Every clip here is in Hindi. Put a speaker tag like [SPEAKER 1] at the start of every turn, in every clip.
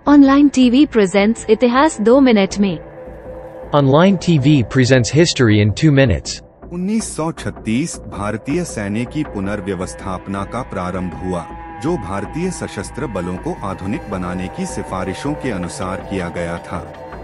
[SPEAKER 1] ऑनलाइन टीवी प्रेजेंट्स इतिहास 2 मिनट में।
[SPEAKER 2] Online TV presents history in 2 minutes.
[SPEAKER 3] 1936 भारतीय सैन्य की पुनर्व्यवस्थापना का प्रारंभ हुआ, जो भारतीय सशस्त्र बलों को आधुनिक बनाने की सिफारिशों के अनुसार किया गया था।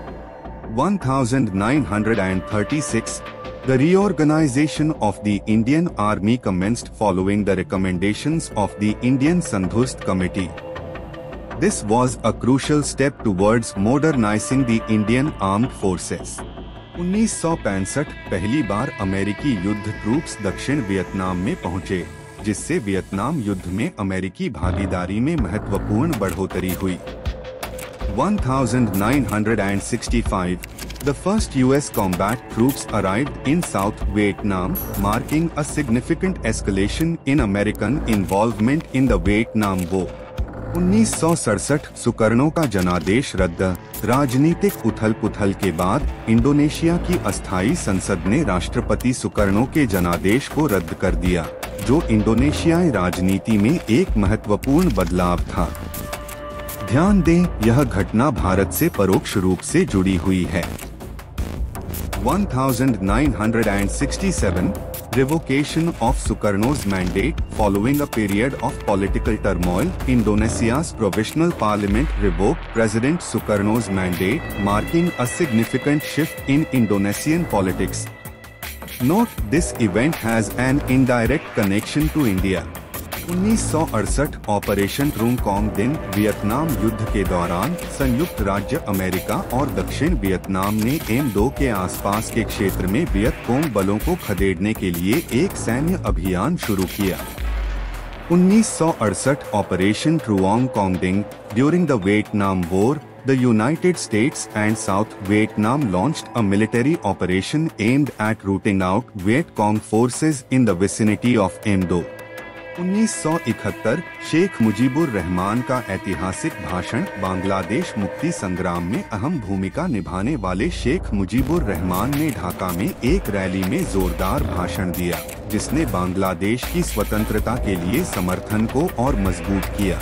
[SPEAKER 3] 1936 The reorganization of the Indian Army commenced following the recommendations of the Indian Sandhurst Committee. This was a crucial step towards modernizing the Indian Armed Forces. 1965 पहली बार अमेरिकी युद्ध ट्रूप्स दक्षिण वियतनाम में पहुंचे, जिससे वियतनाम युद्ध में अमेरिकी भागीदारी में महत्वपूर्ण बढ़ोतरी हुई। 1965 The first US combat troops arrived in South Vietnam, marking a significant escalation in American involvement in the Vietnam War. 1967 सुकर्णों का जनादेश रद्द। राजनीतिक उथल-पुथल के बाद इंडोनेशिया की अस्थायी संसद ने राष्ट्रपति सुकर्णों के जनादेश को रद्द कर दिया, जो इंडोनेशियाई राजनीति में एक महत्वपूर्ण बदलाव था। ध्यान दें, यह घटना भारत से परोक्ष रूप से जुड़ी हुई है। 1967 Revocation of Sukarno's mandate following a period of political turmoil. Indonesia's provisional parliament revoked President Sukarno's mandate, marking a significant shift in Indonesian politics. Note, this event has an indirect connection to India. 1968 operation ट्रूंगकोंग दिन वियतनाम युद्ध के दौरान संयुक्त राज्य अमेरिका और दक्षिण वियतनाम ने M2 के आसपास के क्षेत्र में वियतकोंग बलों को खदेड़ने के लिए एक सैन्य अभियान शुरू किया। 1968 operation Truong Cong Dinh during the Vietnam war, the United States and South Vietnam launched a military operation aimed at rooting out Viet Cong forces in the vicinity of M2. 1971 Sheikh Mujibur Rahman का ऐतिहासिक भाषण। बांग्लादेश मुक्ति संग्राम में अहम भूमिका निभाने वाले शेख मुजीबुर रहमान ने ढाका में एक रैली में जोरदार भाषण दिया, जिसने बांग्लादेश की स्वतंत्रता के लिए समर्थन को और मजबूत किया।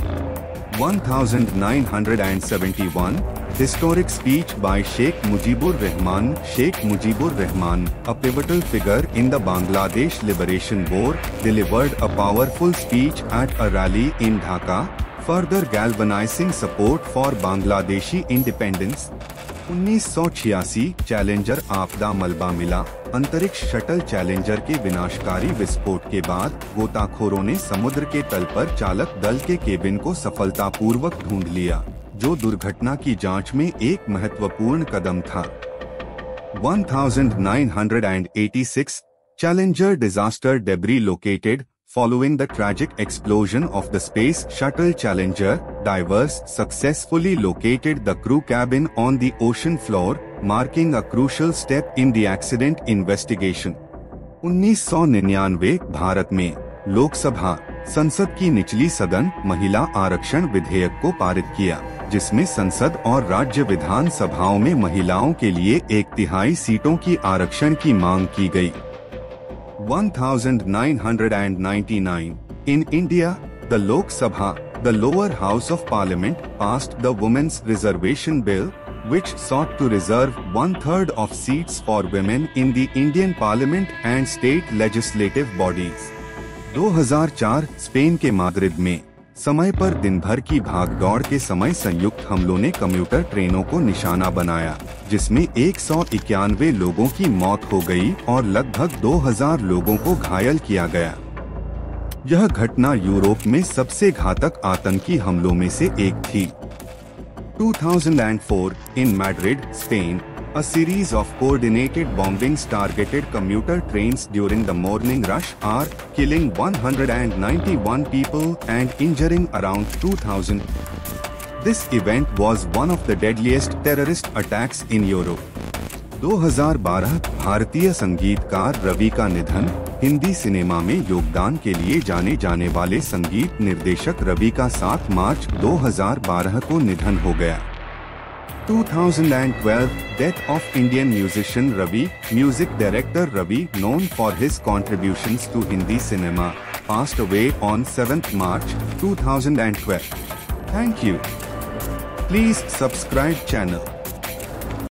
[SPEAKER 3] 1971 Historic speech by Sheikh Mujibur Rahman. Sheikh Mujibur Rahman, a pivotal figure in the Bangladesh Liberation War, delivered a powerful speech at a rally in Dhaka, further galvanizing support for Bangladeshi independence. 1986 Challenger आपदा मलबा मिला। अंतरिक्ष शटल चैलेंजर के विनाशकारी विस्फोट के बाद गोताखोरों ने समुद्र के तल पर चालक दल के केबिन को सफलतापूर्वक ढूंढ लिया, जो दुर्घटना की जांच में एक महत्वपूर्ण कदम था। 1986 Challenger disaster debris located following the tragic explosion of the Space Shuttle Challenger. Divers successfully located the crew cabin on the ocean floor, marking a crucial step in the accident investigation. 1999 Bharat में लोकसभा संसद की निचली सदन महिला आरक्षण विधेयक को पारित किया, जिसमें संसद और राज्य विधान सभाओं में महिलाओं के लिए 1/3 सीटों की आरक्षण की मांग की गई। 1999 In India, the Lok Sabha, the lower house of parliament, passed the Women's Reservation Bill, which sought to reserve 1/3 of seats for women in the Indian Parliament and state legislative bodies. 2004 Spain के माद्रिद में समय पर दिन भर की भागदौड़ के समय संयुक्त हमलों ने कम्यूटर ट्रेनों को निशाना बनाया, जिसमें 191 लोगों की मौत हो गई और लगभग 2000 लोगों को घायल किया गया। यह घटना यूरोप में सबसे घातक आतंकी हमलों में से एक थी। 2004 in Madrid, Spain, a series of coordinated bombings targeted commuter trains during the morning rush hour, killing 191 people and injuring around 2000. This event was one of the deadliest terrorist attacks in Europe. 2012 भारतीय संगीतकार रवि का निधन। हिंदी सिनेमा में योगदान के लिए जाने जाने वाले संगीत निर्देशक रवि का 7 मार्च 2012 को निधन हो गया। 2012 Death of Indian musician Ravi. Music director Ravi, known for his contributions to Hindi cinema, passed away on 7th March 2012. Thank you. Please subscribe channel.